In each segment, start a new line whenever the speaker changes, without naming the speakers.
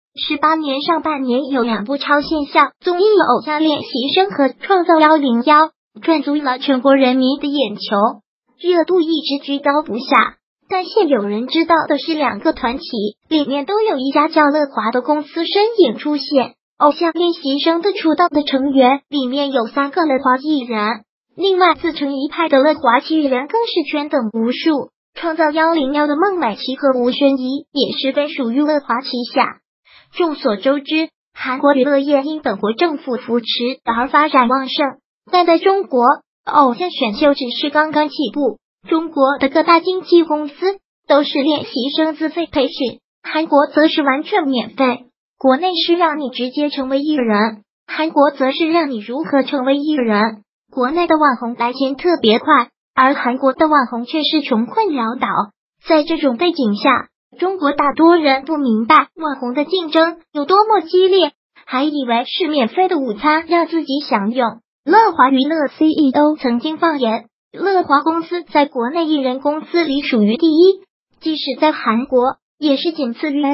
18年上半年有2部超现象综艺《偶像练习生》和《创造101》，赚足了全国人民的眼球，热度一直居高不下。但现有人知道的是，2个团体里面都有一家叫乐华的公司身影出现。偶像练习生的出道的成员里面有3个乐华艺人，另外自成一派的乐华七人更是圈等无数。创造101的孟美岐和吴宣仪也是非属于乐华旗下。众所周知，韩国娱乐业因本国政府扶持而发展旺盛，但在中国，偶像选秀只是刚刚起步。中国的各大经纪公司都是练习生自费培训，韩国则是完全免费。国内是让你直接成为艺人，韩国则是让你如何成为艺人。国内的网红来钱特别快，而韩国的网红却是穷困潦倒。在这种背景下，中国大多人不明白网红的竞争有多么激烈，还以为是免费的午餐让自己享用。乐华娱乐 CEO 曾经放言，乐华公司在国内艺人公司里属于第一，即使在韩国也是仅次于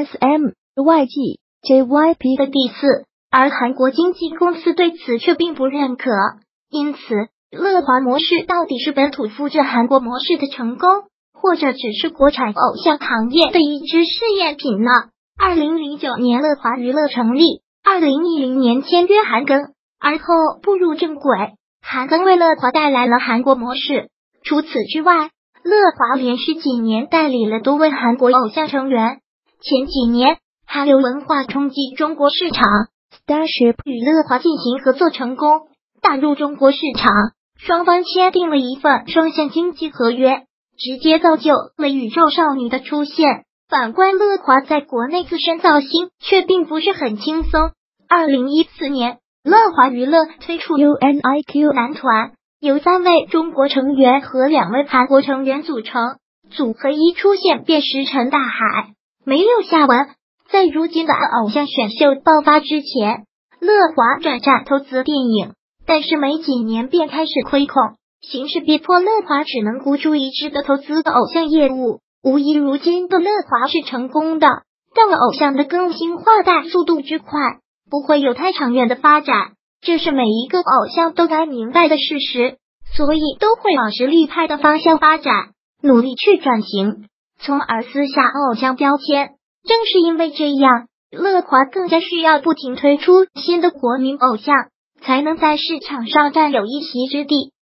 SM、YG、JYP 的第4，而韩国经纪公司对此却并不认可。因此，乐华模式到底是本土复制韩国模式的成功，或者只是国产偶像行业的一支试验品呢？2009年乐华娱乐成立，2010年签约韩庚，而后步入正轨。韩庚为乐华带来了韩国模式。除此之外，乐华连续几年代理了多位韩国偶像成员。前几年，韩流文化冲击中国市场 ，Starship 与乐华进行合作成功，打入中国市场，双方签订了一份双向经济合约，直接造就了宇宙少女的出现。反观乐华在国内自身造星却并不是很轻松。2014年，乐华娱乐推出 UNIQ 男团，由3位中国成员和2位韩国成员组成，组合一出现便石沉大海，没有下文。在如今的偶像选秀爆发之前，乐华转战投资电影，但是没几年便开始亏空，形势逼迫乐华只能孤注一掷的投资偶像业务。无疑如今的乐华是成功的，但偶像的更新换代速度之快，不会有太长远的发展，这是每一个偶像都该明白的事实，所以都会往实力派的方向发展，努力去转型，从而撕下偶像标签。正是因为这样，乐华更加需要不停推出新的国民偶像，才能在市场上占有一席之地。